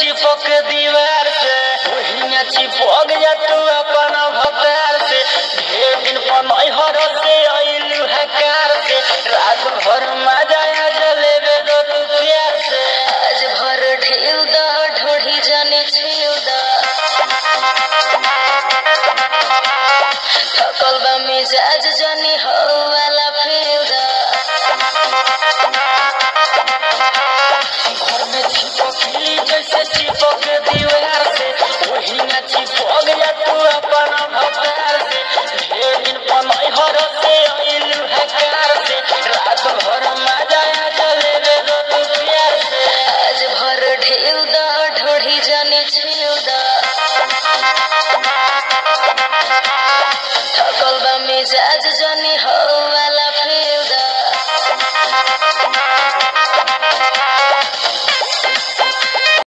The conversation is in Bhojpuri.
चिपक दीवार से वही में चिपक जा तू अपन भतार से ढेर दिन पनई हर से आइलू है कार से रात भर मजा आ जलेबे दो तू प्यार से आज भर ढेउ दा ढोढ़ी जाने छेउ दा थकल बा मिजाज जाने हो वाला फेउ दा घर में चिपकली जैसे चिपक दीवार से वही में चिपक जा तू अपन भतार से ढेर दिन पनई हर से आइलू है कार से रात भर मजा आ जलेबे दो तू प्यार से आज भर ढेउ दा ढोढ़ी जाने छेउ दा थकल बा मिजाज जाने